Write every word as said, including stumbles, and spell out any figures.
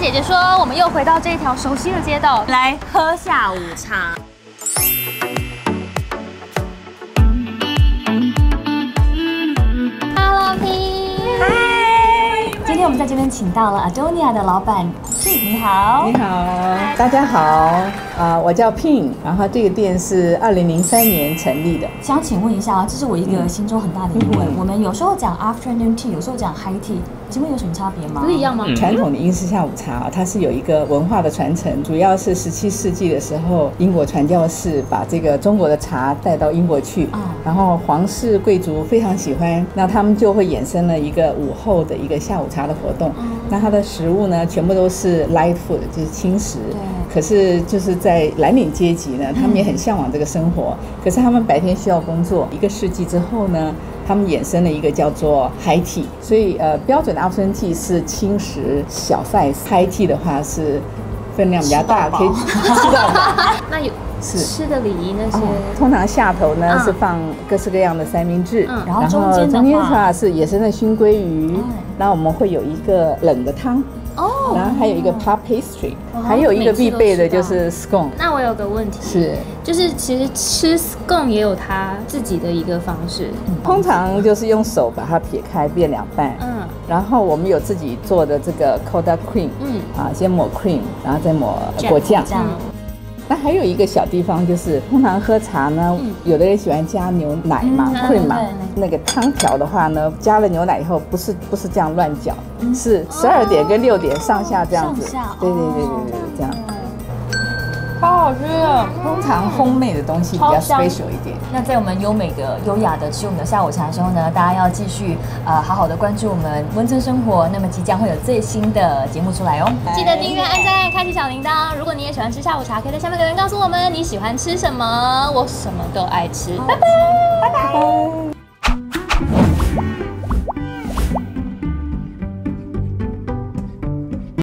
姐姐说，我们又回到这条熟悉的街道，来喝下午茶。Hello Ping， 嗨，今天我们在这边请到了 Adonia 的老板 Ping， 你好。 你好，大家好，啊、呃，我叫 Ping， 然后这个店是二零零三年成立的。 想请问一下啊，这是我一个心中很大的疑问。嗯、我们有时候讲 afternoon tea， 有时候讲 high tea， 请问有什么差别吗？ 不是一样吗？ 传统的英式下午茶啊，它是有一个文化的传承，主要是十七世纪的时候，英国传教士把这个中国的茶带到英国去，嗯、然后皇室贵族非常喜欢，那他们就会衍生了一个午后的一个下午茶的活动。嗯、那它的食物呢，全部都是 light food， 就是轻食。可是就是在蓝领阶级呢，他们也很向往这个生活。嗯、可是他们白天需要工作，一个世纪之后呢，他们衍生了一个叫做 high tea， 所以呃标准的 afternoon tea 是轻食小 size，high tea 的话是分量比较大，可以吃到饱。 那有是吃的礼仪那些、哦， 通常下头呢、嗯、是放各式各样的三明治， 嗯、然后中间的话是野生的熏鲑鱼，嗯、然后我们会有一个冷的汤。哦，然后还有一个 puff pastry，、哦、还有一个必备的就是 scone。 那我有个问题， 是， 就是其实吃 scone 也有它自己的一个方式， 嗯、通常就是用手把它撇开变两半，嗯，然后我们有自己做的这个 coda cream， 嗯，啊，先抹 cream， 然后再抹果酱。那还有一个小地方就是，通常喝茶呢，嗯、有的人喜欢加牛奶嘛 ，cream 嘛。那个汤条的话呢，加了牛奶以后，不是不是这样乱搅，嗯、是十二点跟六点上下这样子。 上下。 对对对对对，这样。 超好吃的， 通常烘焙的东西比较 special 一点。 那在我们优美的、优雅的吃我们的下午茶的时候呢，大家要继续呃好好的关注我们温村生活。那么即将会有最新的节目出来哦， 记得订阅、按赞、开启小铃铛。如果你也喜欢吃下午茶，可以在下面留言告诉我们你喜欢吃什么，我什么都爱吃。拜拜。